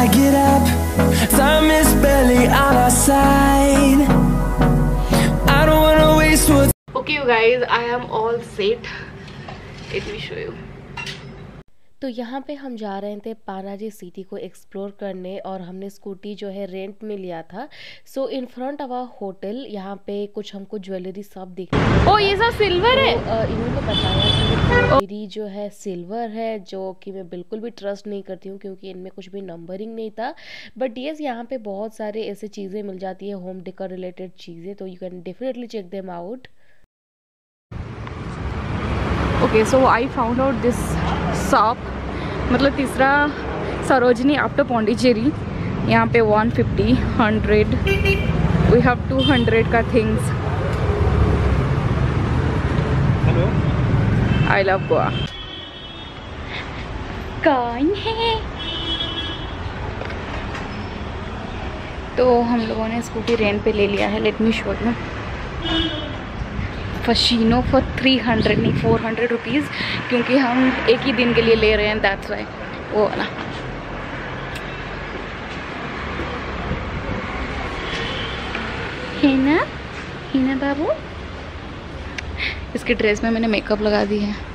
I get up. Time is barely on our side. I don't wanna waste what's. Okay you guys, I am all set. Let me show you. तो यहाँ पे हम जा रहे थे Panaji city को explore करने और हमने स्कूटी जो है रेंट में लिया था। So in front of our hotel यहाँ पे कुछ हमको ज्वेलरी शॉप दिख रही। ओ ये सब सिल्वर है। इन्होंने बताया कि ज्वेलरी जो है सिल्वर है, जो कि मैं बिल्कुल भी ट्रस्ट नहीं करती हूँ क्योंकि इनमें कुछ भी नंबरिंग नहीं था। बट येस, यहाँ पे बहुत सारे ऐसे चीज़ें मिल जाती है, होम डेकोर रिलेटेड चीज़ें, तो you can definitely check them out. Okay so I found out this shop, मतलब तीसरा सरोजनी आफ्टर पौंडीचेरी। यहाँ पे 150, 100, वी हैव 200 का things. Hello, I love Goa. कौन है? तो हम लोगों ने स्कूटी रेंट पे ले लिया है। Let me show you. Fascino for 300 नहीं 400 रुपीज़, क्योंकि हम एक ही दिन के लिए ले रहे हैं, दैट्स वाई। वो वाला है ना बाबू। इसके ड्रेस में मैंने मेकअप लगा दी है।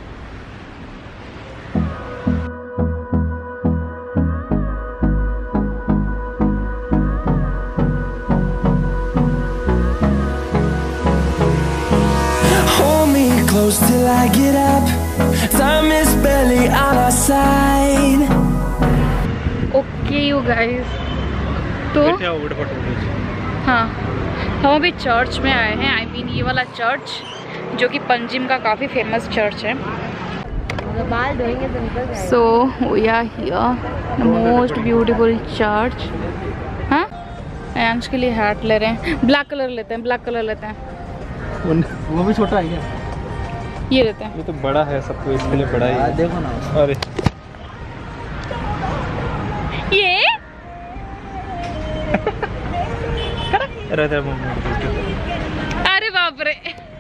Close till I get up. Time is barely on our side. Okay you guys, तो हाँ हम अभी चर्च में आए हैं। आई मीन ये वाला चर्च जो कि पंजिम का काफ़ी फेमस चर्च है। So we are here, the most beautiful church. हाँ अंश के लिए हैट ले रहे हैं, ब्लैक कलर लेते हैं, ब्लैक कलर लेते हैं। वो भी छोटा है क्या? ये लेते हैं। ये तो बड़ा है, सबको इसके लिए बड़ा ही। देखो ना। अरे ये अरे बाप रे,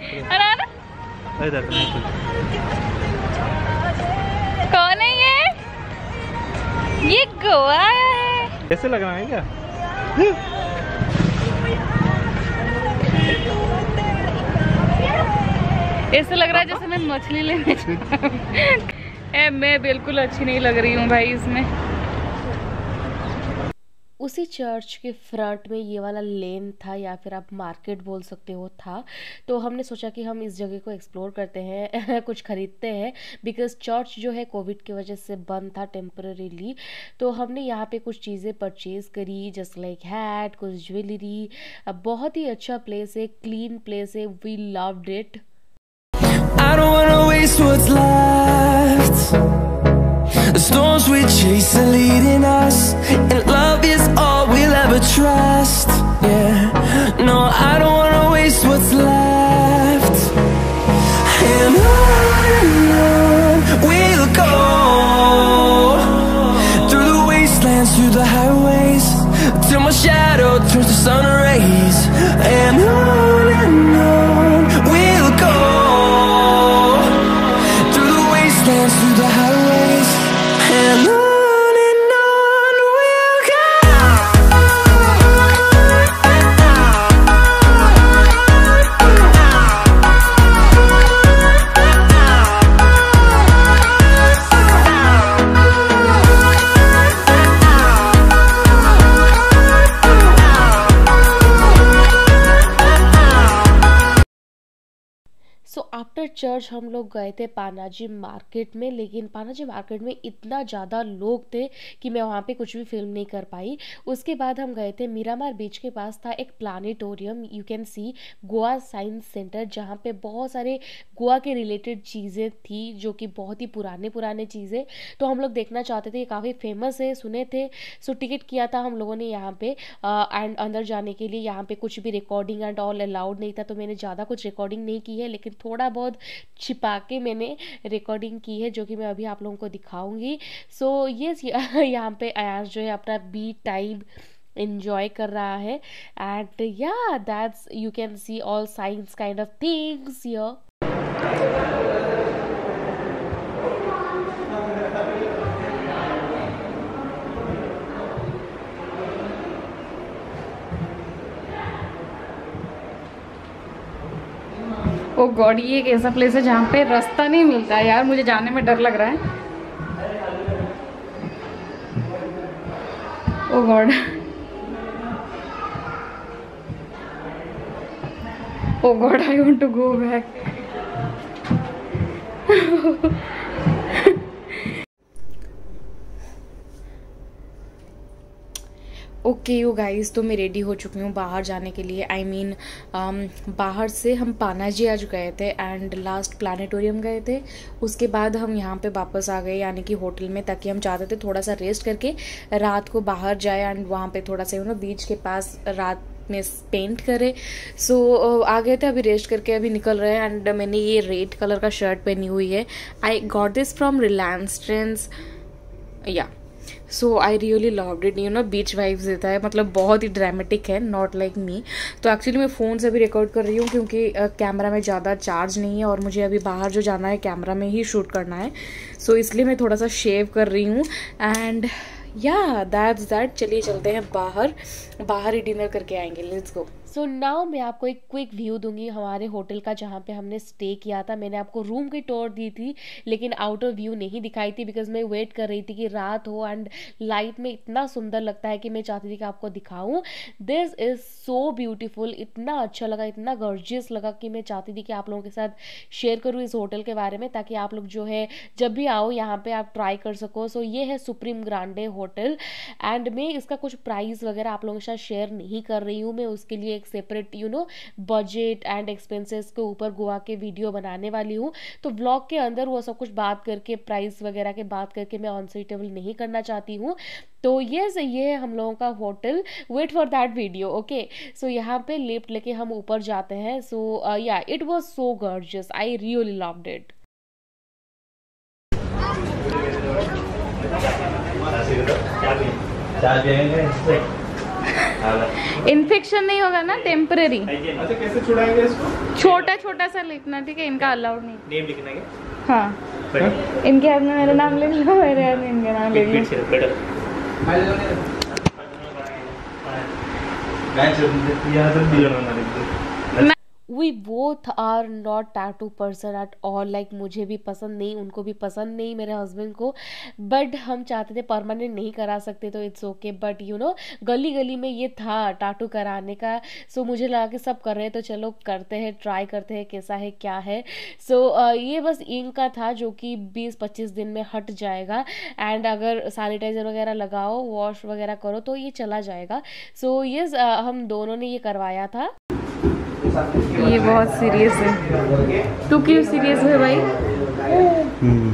कौन है ये? ये गोवा है। कैसे लग रहा है क्या? ऐसे लग रहा है जैसे मैं मछली लेने जा मैं बिल्कुल अच्छी नहीं लग रही हूँ भाई इसमें। उसी चर्च के फ्रंट में ये वाला लेन था, या फिर आप मार्केट बोल सकते हो था। तो हमने सोचा कि हम इस जगह को एक्सप्लोर करते हैं कुछ खरीदते हैं, बिकॉज चर्च जो है कोविड की वजह से बंद था टेम्पररीली। तो हमने यहाँ पे कुछ चीज़ें परचेज करी, जस्ट लाइक हैट, कुछ ज्वेलरी। बहुत ही अच्छा प्लेस है, क्लीन प्लेस है, we loved it. I don't wanna waste what's left. The storms we chase are leading us, and love is all we'll ever trust. Yeah, no, I don't wanna waste what's left. And on we'll go, through the wastelands, through the highways, till my shadow turns to sun rays. And on we'll go, through the highways, and on we'll go. So after church हम लोग गए थे Panaji market में, लेकिन Panaji market में इतना ज़्यादा लोग थे कि मैं वहाँ पे कुछ भी फिल्म नहीं कर पाई। उसके बाद हम गए थे मीरामार बीच के पास था एक planetarium, you can see Goa science centre, जहाँ पे बहुत सारे गोवा के रिलेटेड चीज़ें थी जो कि बहुत ही पुराने चीज़ें। तो हम लोग देखना चाहते थे, ये काफ़ी फेमस है, सुने थे। सो टिकट किया था हम लोगों ने यहाँ पे एंड अंदर जाने के लिए। यहाँ पे कुछ भी रिकॉर्डिंग एंड ऑल अलाउड नहीं था, तो मैंने ज़्यादा कुछ रिकॉर्डिंग नहीं की है, लेकिन थोड़ा बहुत छिपा के मैंने रिकॉर्डिंग की है, जो कि मैं अभी आप लोगों को दिखाऊंगी। सो यस यहाँ पे आयास जो है अपना बीट टाइम enjoy कर रहा है, and yeah, that's you can see all science kind of things here. Oh God, ये एक ऐसा प्लेस है जहाँ पे रास्ता नहीं मिलता है यार, मुझे जाने में डर लग रहा है। Oh God, oh God, I want to go back. Okay you guys, तो मैं रेडी हो चुकी हूँ बाहर जाने के लिए। आई मीन बाहर से हम पानाजी आज गए थे एंड लास्ट प्लानिटोरियम गए थे। उसके बाद हम यहाँ पे वापस आ गए, यानी कि होटल में, ताकि हम चाहते थे थोड़ा सा रेस्ट करके रात को बाहर जाए एंड वहाँ पे थोड़ा सा बीच के पास रात में स्पेंड करे। सो आ गए थे, अभी रेस्ट करके अभी निकल रहे हैं। एंड मैंने ये रेड कलर का शर्ट पहनी हुई है। I got this from Reliance Trends, yeah so I really loved it. Beach vibes देता है, मतलब बहुत ही ड्रामेटिक है, नॉट लाइक मी। तो एक्चुअली मैं फ़ोन से भी रिकॉर्ड कर रही हूँ क्योंकि कैमरा में ज़्यादा चार्ज नहीं है और मुझे अभी बाहर जो जाना है कैमरा में ही शूट करना है। सो इसलिए मैं थोड़ा सा शेव कर रही हूँ एंड या दैट्स दैट। चलिए चलते हैं बाहर ही डिनर करके आएंगे। Let's go. सो नाउ मैं आपको एक क्विक व्यू दूंगी हमारे होटल का जहाँ पे हमने स्टे किया था। मैंने आपको रूम की टूर दी थी लेकिन आउटर व्यू नहीं दिखाई थी बिकॉज मैं वेट कर रही थी कि रात हो एंड लाइट में इतना सुंदर लगता है कि मैं चाहती थी कि आपको दिखाऊं। दिस इज़ सो ब्यूटीफुल, इतना अच्छा लगा, इतना गॉर्जियस लगा कि मैं चाहती थी कि आप लोगों के साथ शेयर करूँ इस होटल के बारे में, ताकि आप लोग जो है जब भी आओ यहाँ पे आप ट्राई कर सको। सो ये है सुप्रीम ग्रांडे होटल एंड मैं इसका कुछ प्राइस वगैरह आप लोगों के साथ शेयर नहीं कर रही हूँ। मैं उसके लिए सेपरेट बजट एंड एक्सपेंसेस के ऊपर गोवा के वीडियो बनाने वाली हूँ। तो व्लॉग के अंदर वो सब कुछ बात करके, प्राइस वगैरह के बात करके मैं अनसुइटेबल नहीं करना चाहती हूँ। तो ये है हम लोगों का hotel. Wait for that video, okay. So यहाँ पे लिफ्ट लेके हम ऊपर जाते हैं। So yeah it was so gorgeous, I really loved it. Infection नहीं होगा ना, टेम्परेरी। अच्छा, कैसे छुड़ाएंगे इसको? छोटा छोटा सा लिखना, ठीक है? इनका अलाउड नहीं। नेम लिखना है? हाँ, इनके हाथ में मेरा नाम ले लो, मेरे हाथ में इनका नाम ले लो। We both are not tattoo person at all, like मुझे भी पसंद नहीं, उनको भी पसंद नहीं, मेरे हस्बैंड को। बट हम चाहते थे, परमानेंट नहीं करा सकते तो इट्स ओके। बट गली गली में ये था टाटू कराने का। सो मुझे लगा कि सब कर रहे हैं तो चलो करते हैं, ट्राई करते हैं कैसा है क्या है। सो ये बस इंक का था जो कि 20-25 दिन में हट जाएगा एंड अगर सैनिटाइजर वगैरह लगाओ, वॉश वगैरह करो तो ये चला जाएगा। सो ये हम दोनों ने ये करवाया था। ये बहुत सीरियस है। तू क्यों सीरियस है भाई?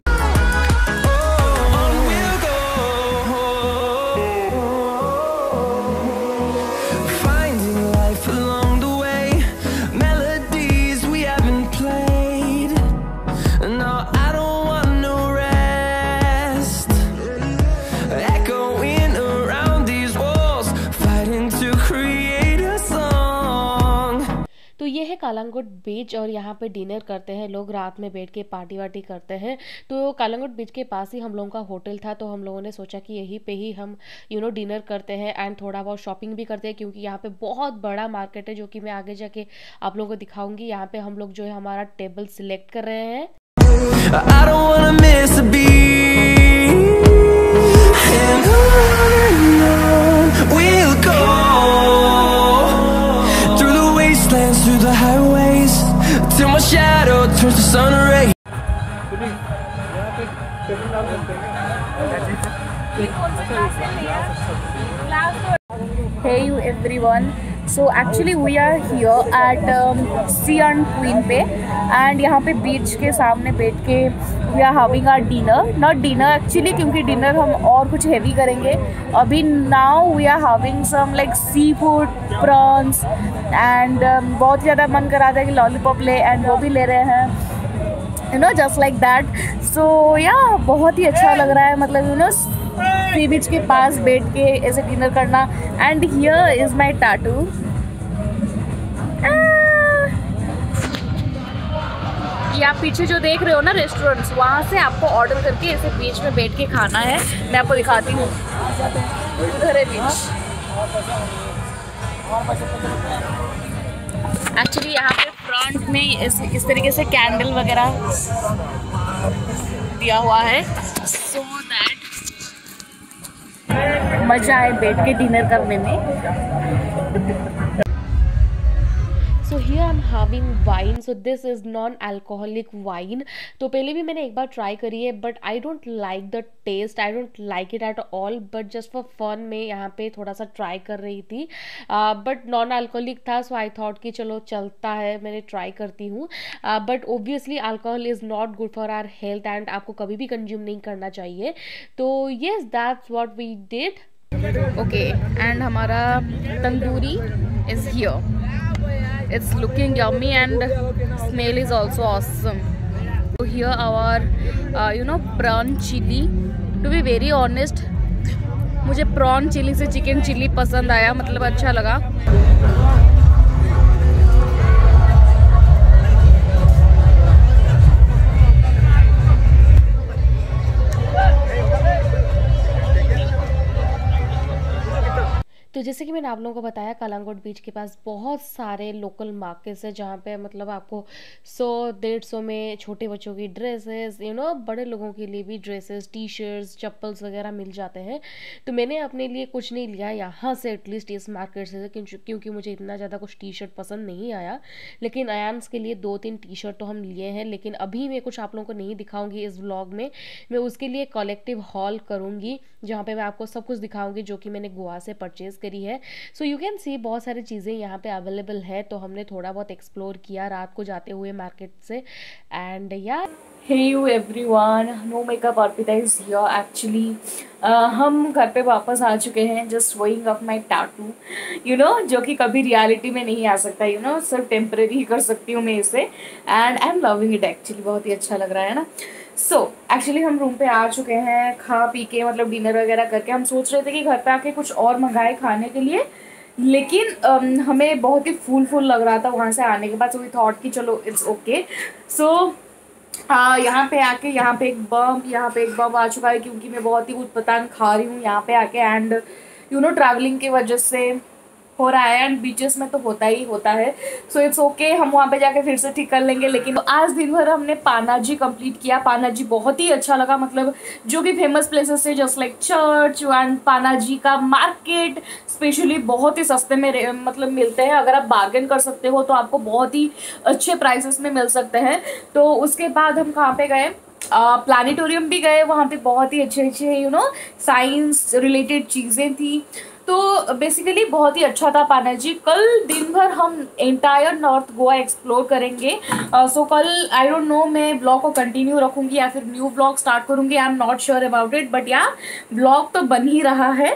ये है कालांगुट बीच और यहाँ पे डिनर करते हैं लोग, रात में बैठ के पार्टी वार्टी करते हैं। तो कालांगुट बीच के पास ही हम लोगों का होटल था, तो हम लोगों ने सोचा कि यहीं पे ही हम डिनर करते हैं एंड थोड़ा बहुत शॉपिंग भी करते हैं, क्योंकि यहाँ पे बहुत बड़ा मार्केट है जो कि मैं आगे जाके आप लोगों को दिखाऊंगी। यहाँ पे हम लोग जो है हमारा टेबल सिलेक्ट कर रहे हैं। Through the highways till my shadow turns to sun rays. Hey you everyone, so actually we are here at Sea and Queen पे and यहाँ पे बीच के सामने बैठ के we are having our dinner, not dinner actually क्योंकि dinner हम और कुछ heavy करेंगे अभी। now we are having some like seafood, prawns and बहुत ज़्यादा मन कर रहा था कि लॉलीपॉप ले एंड वो भी ले रहे हैं, just like that. so yeah, बहुत ही अच्छा लग रहा है, मतलब सी बीच के पास बैठ के ऐसे डिनर करना। And here is my tattoo. ये आप पीछे जो देख रहे हो ना रेस्टोरेंट्स, वहाँ से आपको ऑर्डर करके ऐसे बीच में बैठ के खाना है। मैं आपको दिखाती हूँ, उधर है बीच। एक्चुअली यहाँ पे फ्रंट में इस तरीके से कैंडल वगैरह दिया हुआ है सो दैट मज़ा आए बैठ के डिनर करने में। So here I am having wine. So this is non alcoholic wine. तो पहले भी मैंने एक बार ट्राई करी है but I don't like the taste, I don't like it at all, but just for fun में यहाँ पे थोड़ा सा ट्राई कर रही थी। बट नॉन अल्कोहलिक था सो आई थॉट कि चलो चलता है, मैंने ट्राई करती हूँ। But obviously alcohol is not good for our health and आपको कभी भी कंज्यूम नहीं करना चाहिए। तो yes, that's what we did. Okay and हमारा tandoori is here. It's looking yummy and smell is also awesome. So here our prawn chili. To be very honest, मुझे prawn chili से chicken chili पसंद आया, मतलब अच्छा लगा। तो जैसे कि मैंने आप लोगों को बताया, कलांगुट बीच के पास बहुत सारे लोकल मार्केट्स है जहाँ पे मतलब आपको 100-150 में छोटे बच्चों की ड्रेसेस, बड़े लोगों के लिए भी ड्रेसेस, टी शर्ट्स, चप्पल्स वगैरह मिल जाते हैं। तो मैंने अपने लिए कुछ नहीं लिया यहाँ से, एटलीस्ट इस मार्केट से, क्योंकि मुझे इतना ज़्यादा कुछ टी शर्ट पसंद नहीं आया। लेकिन अयांस के लिए 2-3 टी शर्ट तो हम लिए हैं, लेकिन अभी मैं कुछ आप लोगों को नहीं दिखाऊंगी इस व्लॉग में। मैं उसके लिए कलेक्टिव हॉल करूँगी जहाँ पे मैं आपको सब कुछ दिखाऊंगी जो कि मैंने गोवा से परचेज करी है। सो यू कैन सी बहुत सारी चीज़ें यहाँ पे अवेलेबल है, तो हमने थोड़ा बहुत एक्सप्लोर किया रात को जाते हुए मार्केट से। And yeah hey you everyone, no makeup Arpita is here. Actually हम घर पे वापस आ चुके हैं, just showing off my tattoo, जो कि कभी रियलिटी में नहीं आ सकता, सिर्फ टेम्परेरी ही कर सकती हूँ मैं इसे। And I am loving it actually, बहुत ही अच्छा लग रहा है ना। सो एक्चुअली हम रूम पे आ चुके हैं, खा पी के मतलब डिनर वगैरह करके। हम सोच रहे थे कि घर पे आके कुछ और मंगाए खाने के लिए, लेकिन हमें बहुत ही फुल लग रहा था वहाँ से आने के बाद। सो वी थॉट कि चलो इट्स ओके। सो यहाँ पे आके यहाँ पे एक बम आ चुका है, क्योंकि मैं बहुत ही उटपटांग खा रही हूँ यहाँ पे आके। एंड ट्रैवलिंग की वजह से हो रहा है, एंड बीचेस में तो होता ही होता है। सो इट्स ओके, हम वहाँ पे जाके फिर से ठीक कर लेंगे। लेकिन आज दिन भर हमने पानाजी कंप्लीट किया। पानाजी बहुत ही अच्छा लगा, मतलब जो भी फेमस प्लेसेस है just like church and Panaji का मार्केट स्पेशली बहुत ही सस्ते में मतलब मिलते हैं। अगर आप बार्गेन कर सकते हो तो आपको बहुत ही अच्छे प्राइसेस में मिल सकते हैं। तो उसके बाद हम कहाँ पे गए, प्लानिटोरियम भी गए, वहाँ पे बहुत ही अच्छे साइंस रिलेटेड चीज़ें थी। तो बेसिकली बहुत ही अच्छा था पानाजी। कल दिन भर हम एंटायर नॉर्थ गोवा एक्सप्लोर करेंगे। सो कल आई डोंट नो, मैं ब्लॉग को कंटिन्यू रखूँगी या फिर न्यू ब्लॉग स्टार्ट करूँगी, I am not sure about it, but yeah blog तो बन ही रहा है।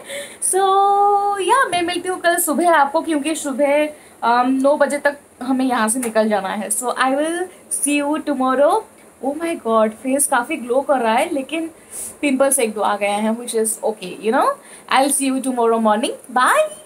सो या मैं मिलती हूँ कल सुबह आपको, क्योंकि सुबह 9 बजे तक हमें यहाँ से निकल जाना है। So I will see you tomorrow. Oh my God, face काफ़ी ग्लो कर रहा है, लेकिन पिंपल्स 1-2 आ गए हैं, which is okay, I will see you tomorrow morning. Bye.